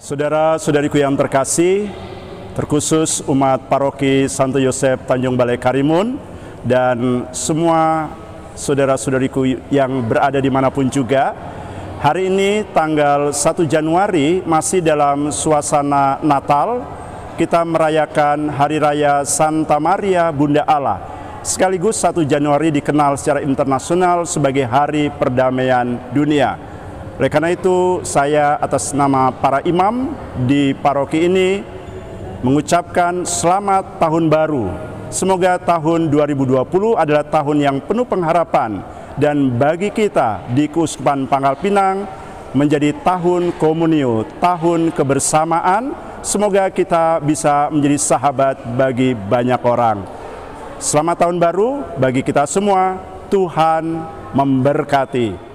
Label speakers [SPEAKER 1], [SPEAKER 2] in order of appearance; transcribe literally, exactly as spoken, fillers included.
[SPEAKER 1] Saudara-saudariku yang terkasih, terkhusus umat paroki Santo Yosef Tanjung Balai Karimun dan semua saudara-saudariku yang berada dimanapun juga, hari ini tanggal satu Januari masih dalam suasana Natal, kita merayakan Hari Raya Santa Maria Bunda Allah. Sekaligus satu Januari dikenal secara internasional sebagai Hari Perdamaian Dunia. Oleh karena itu, saya atas nama para imam di paroki ini mengucapkan selamat tahun baru. Semoga tahun dua ribu dua puluh adalah tahun yang penuh pengharapan dan bagi kita di Keuskupan Pangkal Pinang menjadi tahun komunio, tahun kebersamaan. Semoga kita bisa menjadi sahabat bagi banyak orang. Selamat tahun baru bagi kita semua. Tuhan memberkati.